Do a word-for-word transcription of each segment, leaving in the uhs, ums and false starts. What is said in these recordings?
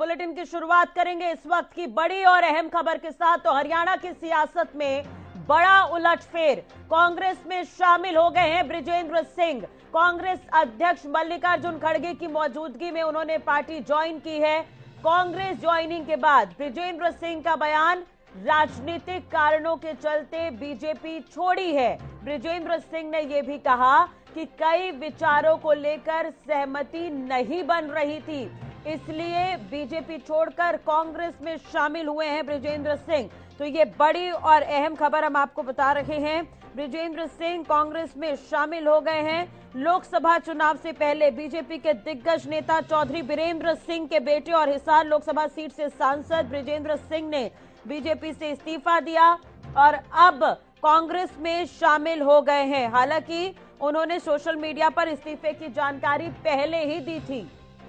Bulletin की शुरुआत करेंगे इस वक्त की बड़ी और अहम खबर के साथ। तो हरियाणा की सियासत में बड़ा उलटफेर, कांग्रेस में शामिल हो गए हैं बृजेंद्र सिंह। कांग्रेस अध्यक्ष मल्लिकार्जुन खड़गे की मौजूदगी में उन्होंने पार्टी ज्वाइन की है। कांग्रेस ज्वाइनिंग के बाद बृजेंद्र सिंह का बयान, राजनीतिक कारणों के चलते बीजेपी छोड़ी है। बृजेंद्र सिंह ने यह भी कहा कि कई विचारों को लेकर सहमति नहीं बन रही थी, इसलिए बीजेपी छोड़कर कांग्रेस में शामिल हुए हैं बृजेंद्र सिंह। तो ये बड़ी और अहम खबर हम आपको बता रहे हैं। बृजेंद्र सिंह कांग्रेस में शामिल हो गए हैं। लोकसभा चुनाव से पहले बीजेपी के दिग्गज नेता चौधरी बीरेंद्र सिंह के बेटे और हिसार लोकसभा सीट से सांसद बृजेंद्र सिंह ने बीजेपी से इस्तीफा दिया और अब कांग्रेस में शामिल हो गए हैं। हालांकि उन्होंने सोशल मीडिया पर इस्तीफे की जानकारी पहले ही दी थी।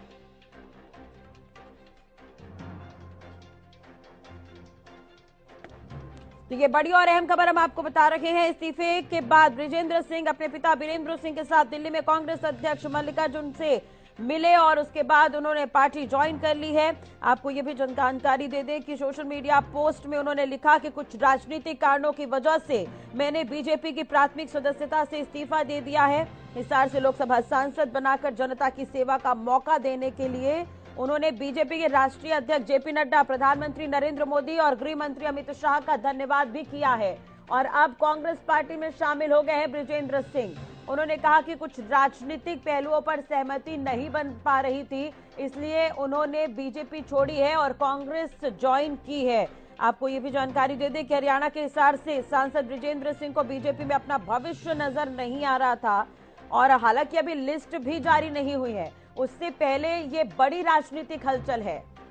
तो ये बड़ी और अहम खबर हम आपको बता रहे हैं। इस्तीफे के बाद बृजेंद्र सिंह अपने पिता बीरेंद्र सिंह के साथ दिल्ली में कांग्रेस अध्यक्ष मल्लिकार्जुन से मिले और उसके बाद उन्होंने पार्टी ज्वाइन कर ली है। आपको ये भी जानकारी दे दें कि सोशल मीडिया पोस्ट में उन्होंने लिखा कि कुछ राजनीतिक कारणों की वजह से मैंने बीजेपी की प्राथमिक सदस्यता से इस्तीफा दे दिया है। हिसार से लोकसभा सांसद बनाकर जनता की सेवा का मौका देने के लिए उन्होंने बीजेपी के राष्ट्रीय अध्यक्ष जेपी नड्डा, प्रधानमंत्री नरेंद्र मोदी और गृह मंत्री अमित शाह का धन्यवाद भी किया है। और अब कांग्रेस पार्टी में शामिल हो गए हैं बृजेंद्र सिंह। उन्होंने कहा कि कुछ राजनीतिक पहलुओं पर सहमति नहीं बन पा रही थी, इसलिए उन्होंने बीजेपी छोड़ी है और कांग्रेस ज्वाइन की है। आपको ये भी जानकारी दे दें कि हरियाणा के हिसार से सांसद बृजेंद्र सिंह को बीजेपी में अपना भविष्य नजर नहीं आ रहा था और हालांकि अभी लिस्ट भी जारी नहीं हुई है, उससे पहले ये बड़ी राजनीतिक हलचल है।